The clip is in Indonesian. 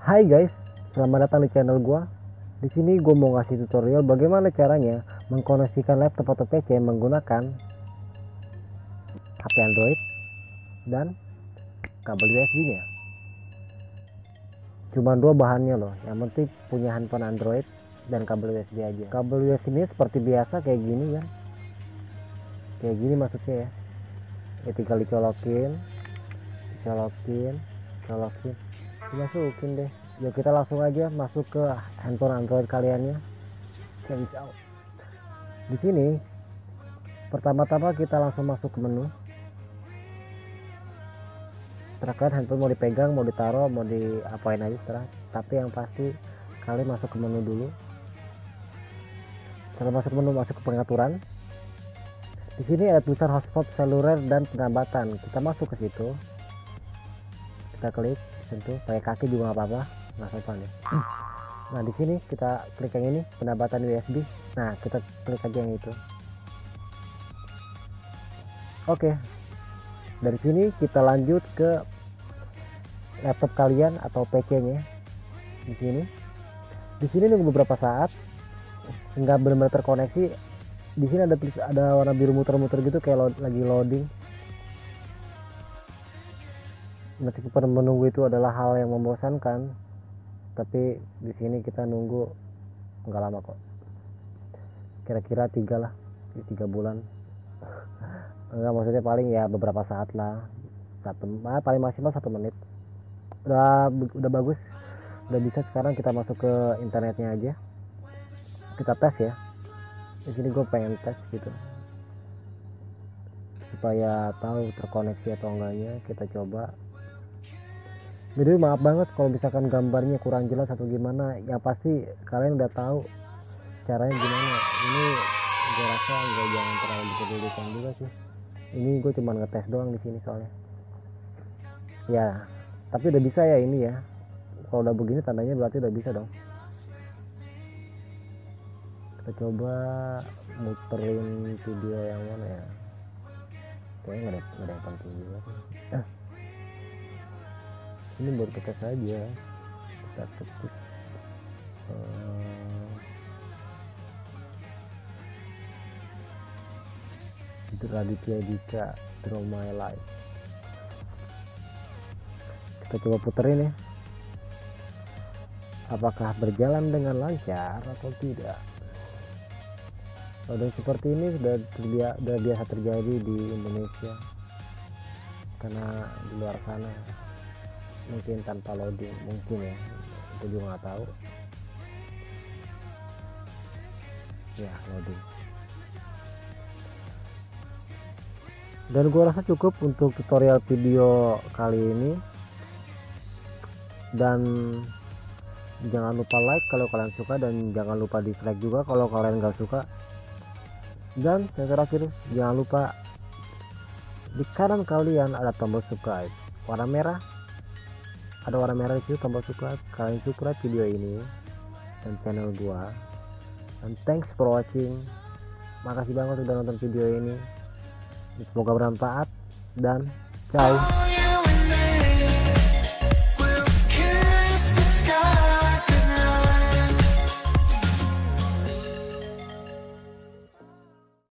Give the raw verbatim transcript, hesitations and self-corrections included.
Hai guys, selamat datang di channel gua. Di sini gua mau ngasih tutorial bagaimana caranya mengkoneksikan laptop atau P C menggunakan H P Android dan kabel U S B-nya. Cuma dua bahannya loh, yang penting punya handphone Android dan kabel U S B aja. Kabel U S B ini seperti biasa kayak gini kan, kayak gini maksudnya ya. Ya tinggal dicolokin, dicolokin, colokin. Dimasukin deh. Yuk kita langsung aja masuk ke handphone Android kaliannya. Change out. Di sini pertama-tama kita langsung masuk ke menu. Terkait handphone mau dipegang, mau ditaruh, mau diapain aja setelah. Tapi yang pasti kalian masuk ke menu dulu. Setelah masuk ke menu, masuk ke pengaturan. Di sini ada tulisan hotspot seluler dan penambatan. Kita masuk ke situ. Kita klik, sentuh, pakai kaki juga nggak apa-apa, nggak sopan ya. Nah di sini kita klik yang ini, penambatan U S B. Nah kita klik aja yang itu. Oke, dari sini kita lanjut ke laptop kalian atau P C-nya. Di sini, di sini nunggu beberapa saat, nggak benar-benar terkoneksi. Di sini ada ada warna biru muter-muter gitu kayak lo, lagi loading. Meskipun menunggu itu adalah hal yang membosankan, tapi di sini kita nunggu nggak lama kok. Kira-kira tiga lah, tiga bulan. Enggak, maksudnya paling ya beberapa saat lah, satu ah, paling maksimal satu menit. Udah udah bagus, udah bisa. Sekarang kita masuk ke internetnya aja. Kita tes ya. Di sini gue pengen tes gitu, supaya tahu terkoneksi atau enggaknya. Kita coba. Jadi maaf banget kalau misalkan gambarnya kurang jelas atau gimana, ya pasti kalian udah tahu caranya gimana. Ini gue rasa nggak, jangan terlalu dipedulikan juga sih. Ini gue cuma ngetes doang di sini soalnya. Ya, tapi udah bisa ya ini ya. Kalau udah begini tandanya berarti udah bisa dong. Kita coba muterin video yang mana ya. Kayaknya nggak ada, nggak ada yang penting juga sih. Eh. Ini buat kita saja, kita ketik uh, itu Raditya Dika Draw My Life. Kita coba puterin ya, apakah berjalan dengan lancar atau tidak. Loading seperti ini sudah terbiasa, sudah biasa terjadi di Indonesia, karena di luar sana mungkin tanpa loading, mungkin ya, itu juga nggak tahu ya. Loading, dan gue rasa cukup untuk tutorial video kali ini. Dan jangan lupa like kalau kalian suka, dan jangan lupa dislike juga kalau kalian nggak suka. Dan yang terakhir, jangan lupa di kanan kalian ada tombol subscribe warna merah. Ada warna merah itu tombol subscribe. Kalian subscribe video ini dan channel gua. And thanks for watching. Makasih banget udah nonton video ini. Semoga bermanfaat dan ciao.